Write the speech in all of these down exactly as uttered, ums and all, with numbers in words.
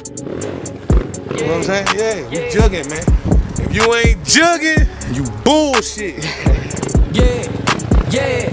You know what I'm saying? Yeah, we jugging, man. If you ain't jugging, you bullshit. Yeah, yeah.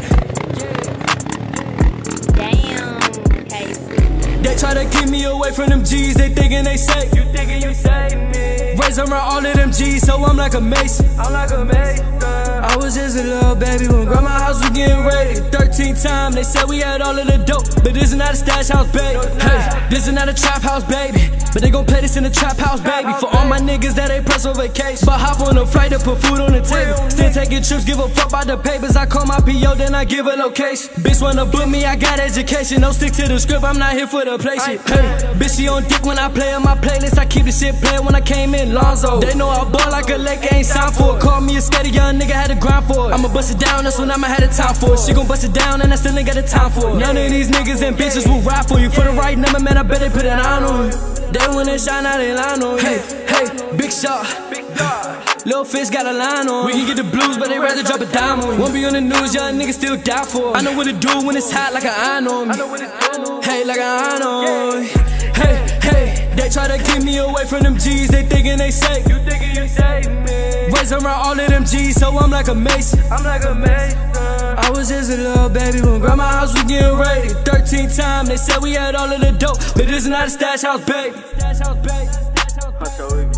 Damn, Casey. They try to keep me away from them G's, they thinking they safe. You thinking you save me? Raise around all of them G's, so I'm like a mason. I'm like a mason. I was just a little baby when grandma's house was getting raided. Thirteen times, they said we had all of the dope, but this is not a stash house, baby. Hey, this is not a trap house, baby, but they gon' play this in the trap house, baby. For all my niggas that ain't pressed on vacation, but hop on a flight to put food on the table. Still taking trips, give a fuck about the papers. I call my P O, then I give a location. Bitch wanna book me, I got education. Don't stick to the script, I'm not here for the play shit. Hey, bitch, she on dick when I play on my playlist. I keep the shit playing when I came in Lonzo. They know I ball like a lake, ain't signed for it. Call me a steady young nigga, had to grind for it. I'ma bust it down, that's when I'ma have the time for it. She gon' bust it down, and I still ain't got the time for it. None of these niggas and bitches will ride for you. For the right number, man, I bet they put it on on you. They wanna shine out, they line on you. Hey, hey, big shot, Lil Fish got a line on. We can get the blues, but they rather drop a dime on you. Won't be on the news, young niggas still die for it. I know what to do when it's hot, like an iron on me. Hey, like an iron on me. Hey, hey, they try to keep me away from them G's, they thinking they safe. You thinking you save me? Raise around all of them G's, so I'm like a mason. I'm like a mason. I was just a little baby when grandma's house was getting raided. Thirteen times, they said we had all of the dope, but this is not a stash house, baby. Stash house, baby.